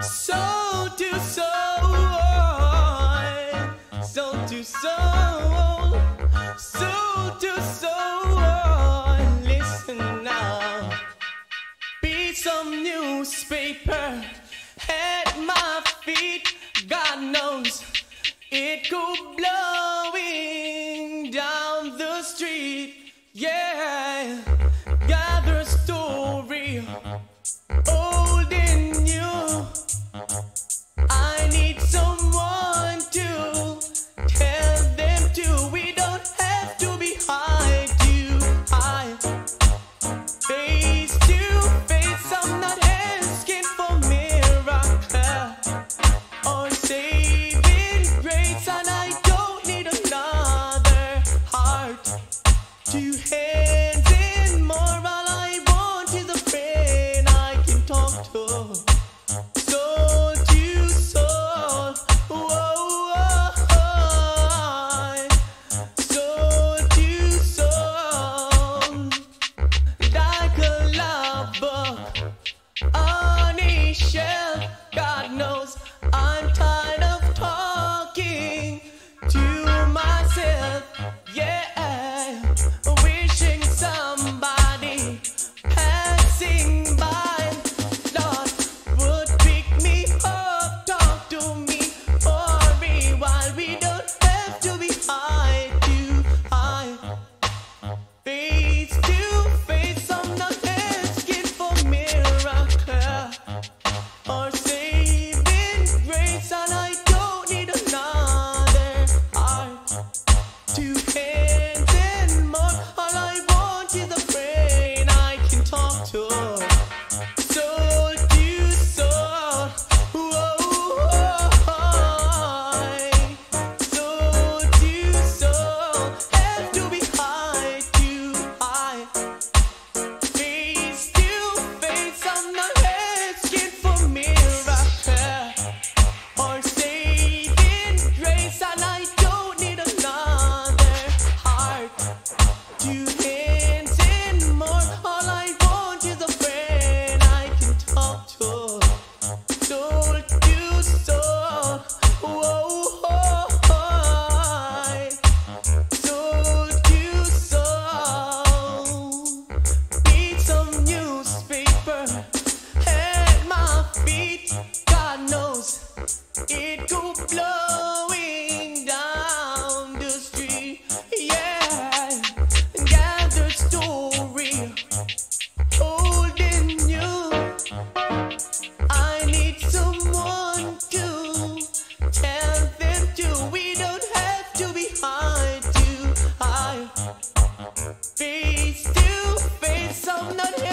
soul to soul, soul to soul, soul to soul. Listen now, piece of newspaper at my feet. God knows it go blowing down the street. Yeah, gather a story, old and new. I need someone to tell them to. We don't have to be high too high. Face to face, I'm not asking for miracle or saving grace, and I don't need another heart. Two hands and more, all I want is a friend I can talk to. Soul to soul, whoa, soul to soul. Like a love book on a shelf. God knows I'm tired of talking to myself. Yeah, wishing somebody passing by, Lord, would pick me up, talk to me for a while. We don't have to be high too high. Face to face, I'm not asking for miracle or saving grace, and I don't need another heart. Two hands and more, all I want is a friend I can talk to. Soul to soul, whoa, soul to soul. Have to be high too high. Face to face, I'm not asking for miracle or saving grace, and I don't need another heart. Two hands and more, all I want is a friend I can talk to. Soul to soul, whoa, soul to soul. Need some newspaper at my feet. God knows it go blowing down the street. Yeah, gather story, old and new. I need someone to tell them to. We don't have to be high too high. Face to face, I'm not